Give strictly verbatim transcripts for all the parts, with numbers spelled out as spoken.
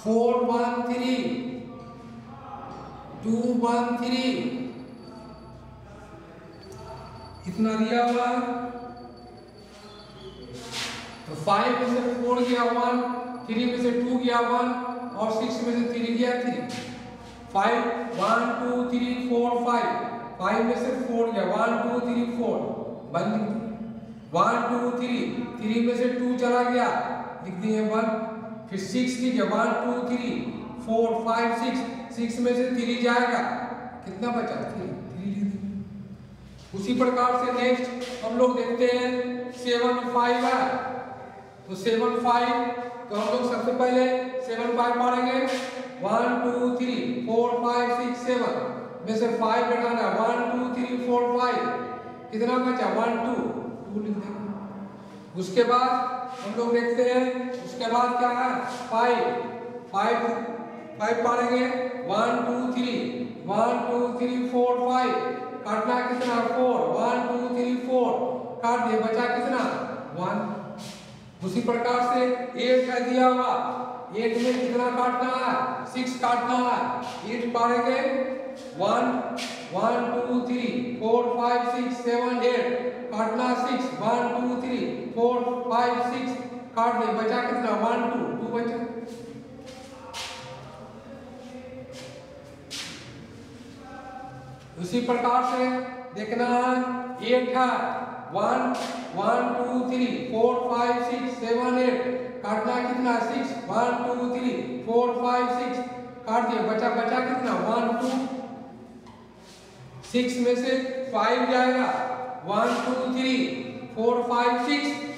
Four one three, two one three, इतना दिया हुआ। तो फाइव में से फोर गया वन, थ्री में से टू गया वन, और सिक्स में से थ्री गया three. Five, one two three four five, five में से फोर गया, वन टू थ्री फोर, बंद। वन टू थ्री, थ्री में से टू चला गया, लिख दिए वन। फिर सिक्स लीजिए, one two three four five six, six में से थ्री जाएगा, कितना बचा? थ्री, थ्री लिख दिए। उसी प्रकार से नेक्स्ट हम लोग देखते हैं सेवन फाइव है, तो सेवन फाइव, तो हम लोग सबसे पहले सेवन फाइव पढ़ेंगे। One two three four five six seven में से फाइव घटाना, one two three four five, कितना बचा? वन टू, टू लिख देंगे। उसके बाद हम लोग देखते हैं, उसके बाद क्या है? फाइव, फाइव फाइव पढ़ेंगे। One two three, one two three four five, काटना कितना? Four, one two three four, काट दिए, बचा कितना? वन। उसी प्रकार से एट का दिया हुआ, एट में कितना काटना है? सिक्स काटना है। एट पढ़ेंगे, one, one two three four five six seven eight, काटना six, one two three four five six, काट दे, बचा कितना? वन टू, टू बचा। उसी प्रकार से देखना है, एट है, one, one two three four five six seven eight, काटना कितना? Six, one two three four five six, काट दिया, बचा बचा कितना? One two. सिक्स में से फाइव जाएगा, one two three four five six,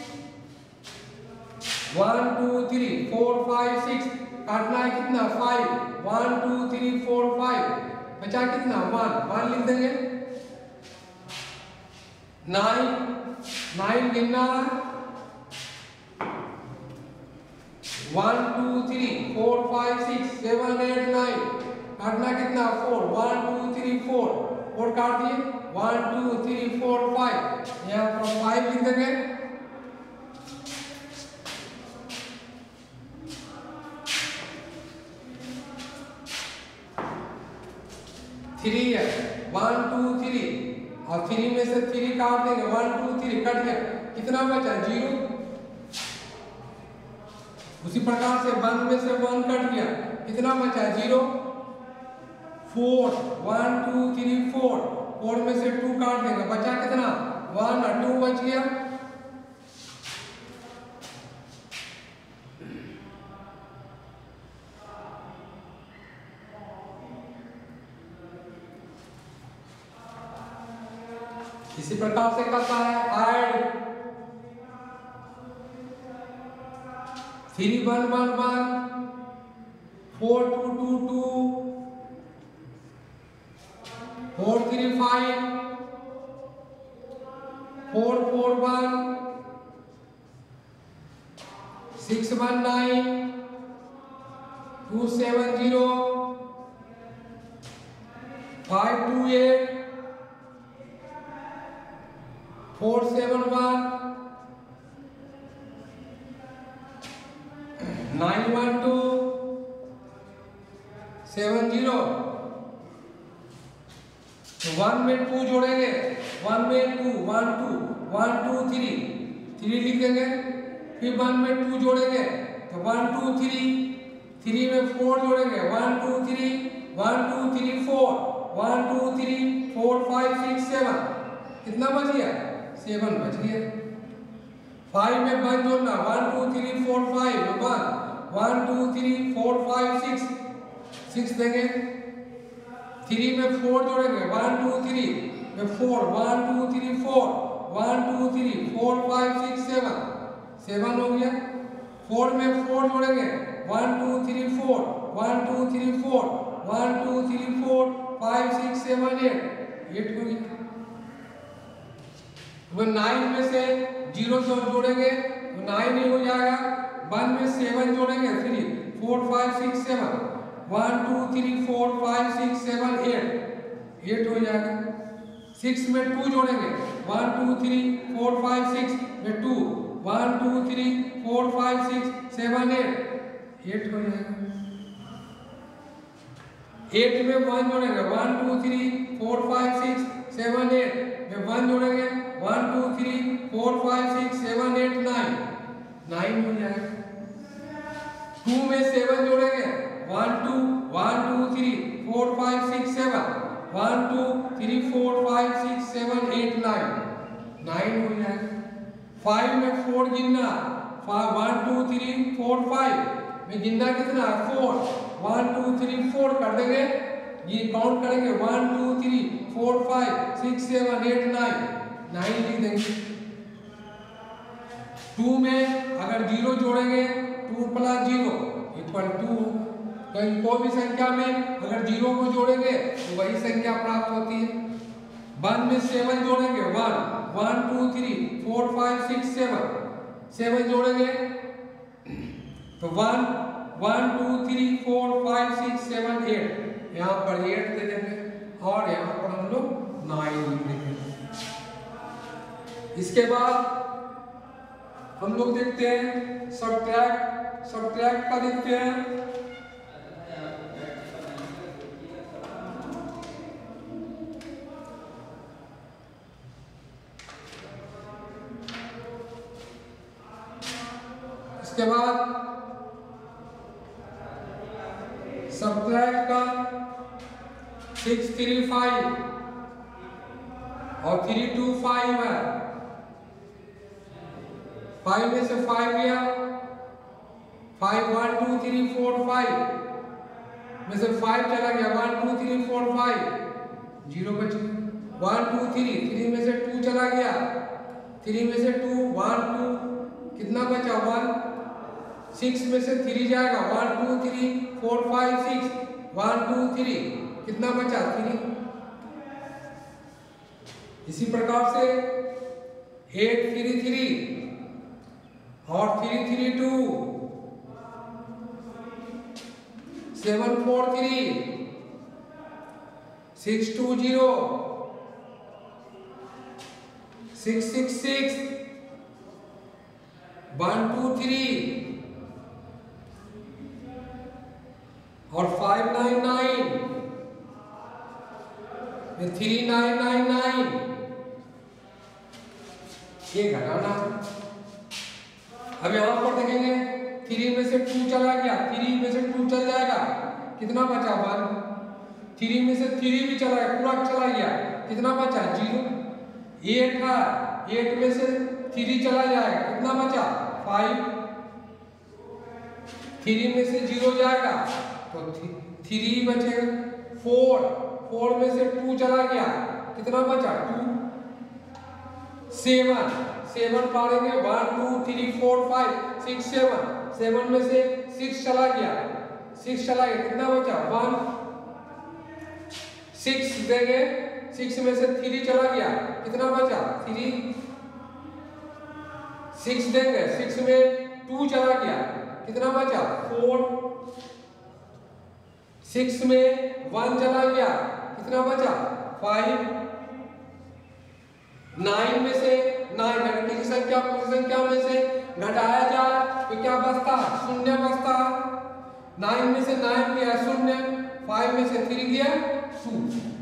one two three four five six, काटना है कितना? Five, one two three four five, बचा कितना? वन, वन लिख देंगे। नाइन, नाइन गिनना है, one two three four five six seven eight nine, काटना कितना? Four, one two three four, four काट दिए, one two three four five, यहाँ पर फाइव लिख देंगे। थ्री है, वन टू थ्री, और थ्री में से थ्री काट देंगे, वन टू थ्री कट गया, कितना बचा? जीरो। उसी प्रकार से वन में से वन कट गया, कितना बचा? Zero. Four, one two three four, four में से टू काट देंगे, बचा कितना? वन, और टू बच गया। इसी प्रकार से करता है add, three one one one, four two two two, four three five, four four one, six one nine, two seven zero, five two eight, four seven one, nine one two, seven zero. One में two जोड़ेंगे, one में two, one two, one two three, three लिख देंगे। फिर one में two जोड़ेंगे तो one two three, three में फोर जोड़ेंगे, one two three, one two three four, one two three four five six seven, कितना बच गया? सेवन बच गया। फाइव में वन जोड़ना, one two three four five, one, one two three four five six, six देंगे। Three में four जोड़ेंगे, वन टू थ्री में four, one two three four, one two three four five six seven, seven हो गया। Four में four जोड़ेंगे, one two three four, one two three four, one two three four five six seven eight, eight हो गया। वो nine में से zero जोड़ेंगे तो नाइन ही हो जाएगा। वन में सेवन जोड़ेंगे, three, four five six seven, one two three four five six seven eight, eight हो जाएगा। सिक्स में टू जोड़ेंगे, one two three four five six में two, one two three four five six seven eight, eight हो जाएगा। Eight में one जोड़ेंगे, one two three four five six seven eight में वन जोड़ेंगे, one two three four five six seven eight nine, nine हो जाएगा। To में seven जोड़ेंगे, one two one two three four five six seven, one two three four five six seven eight nine, nine हो जाएगा। Five में four गिनना, one two three four five में गिनना कितना है, four, one two three four कर देंगे, ये काउंट करेंगे, one two three four five six seven eight nine, nine लिख देंगे। टू में अगर जीरो जोड़ेंगे, two plus zero equal to, कहीं कोई भी संख्या में अगर जीरो को जोड़ेंगे तो वही संख्या प्राप्त होती है। वन में सेवन जोड़ेंगे, one, one two three four five six seven, seven जोड़ेंगे तो one, one two three four five six seven eight, यहाँ पर एट दे देंगे और यहाँ पर हम लोग नाइन लिख देंगे। इसके बाद हम लोग देखते हैं सब्ट्रैक्ट, सब्ट्रैक्ट का देखते हैं। इसके बाद सब्ट्रैक्ट का सिक्स थ्री फाइव और थ्री टू फाइव है, फाइव में से फाइव गया, five one two three four five में से फाइव चला गया, one two three four five, zero बच गया। वन टू थ्री, थ्री में से टू चला गया, थ्री में से टू, वन टू कितना बचा, वन, सिक्स में से थ्री जाएगा, one two three four five six, one two three कितना बचा, थ्री। इसी प्रकार से एट थ्री थ्री और three three two, seven four three, six two zero, six six six, one two three और five nine nine, three nine nine nine, ये घटाना। अब यहां पर देखेंगे थ्री में से टू चला गया, थ्री में से टू चल जाएगा, कितना बचा, वन, थ्री में से थ्री भी चला गया, पूरा चला गया, कितना बचा, जीरो। एट है, एट में से थ्री चला जाएगा, कितना बचा, फाइव, थ्री में से जीरो जाएगा तो थ्री बचेगा। फोर, फोर में से टू चला गया, कितना बचा, टू। सेवन, सेवन पढ़ेंगे, one two three four five six seven, seven में से सिक्स चला गया, सिक्स चला गया, कितना बचा, वन। सिक्स देंगे, सिक्स में से थ्री चला गया, कितना बचा, थ्री। सिक्स देंगे, सिक्स में टू चला गया, कितना बचा, फोर। सिक्स में वन चला गया, कितना बचा, फाइव। नाइन में से, नाइन नेगेटिव संख्या पूर्ण संख्या में से घटाया जाए तो क्या बचता, शून्य बचता। नाइन में से नाइन गया शून्य, फाइव में से थ्री गया टू।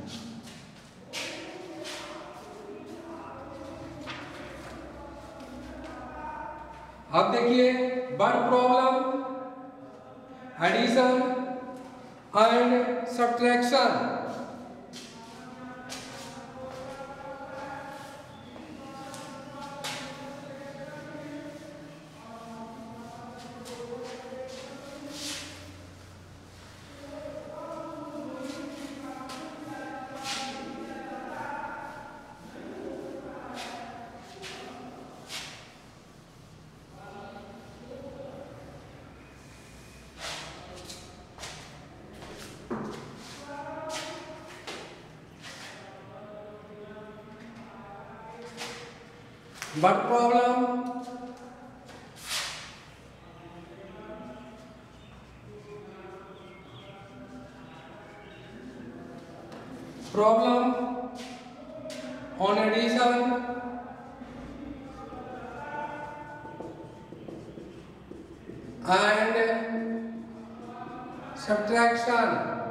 अब देखिए word problem, addition and subtraction. What problem? Problem on addition and subtraction.